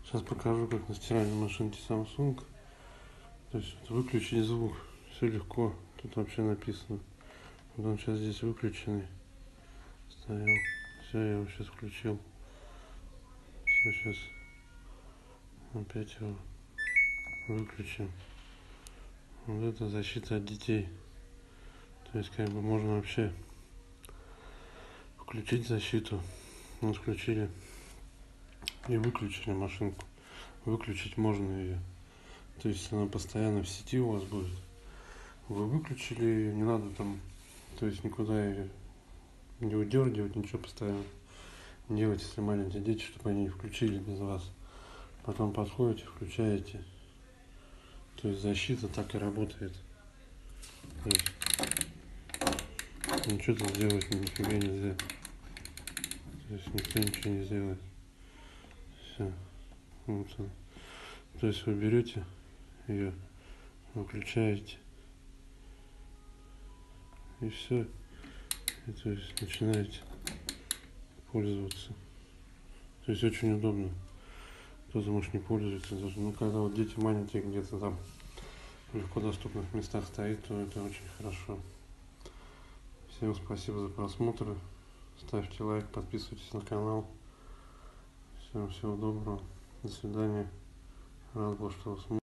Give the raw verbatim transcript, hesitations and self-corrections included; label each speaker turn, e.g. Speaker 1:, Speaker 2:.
Speaker 1: Сейчас покажу, как на стиральной машинке Samsung. То есть вот выключить звук. Все легко. Тут вообще написано. Вот он сейчас здесь выключенный. Стоял. Все, я его сейчас включил. Все, сейчас опять его выключим. Вот это защита от детей. То есть как бы можно вообще включить защиту. Вот включили и выключили машинку. Выключить можно ее. То есть она постоянно в сети у вас будет. Вы выключили ее, не надо там, то есть никуда ее не удергивать, ничего постоянно делать, если маленькие дети, чтобы они не включили без вас. Потом подходите, включаете. То есть защита так и работает. То есть ничего тут сделать нифига нельзя. То есть никто ничего не сделает. Все. Вот он. То есть вы берете ее, выключаете. И все. И то есть начинаете пользоваться. То есть очень удобно. Кто-то, может, не пользуется даже. Ну, когда вот дети маленькие где-то там в легко доступных местах стоит, то это очень хорошо. Всем спасибо за просмотр. Ставьте лайк, подписывайтесь на канал. Всем всего доброго. До свидания. Рад был, что вы смотрите.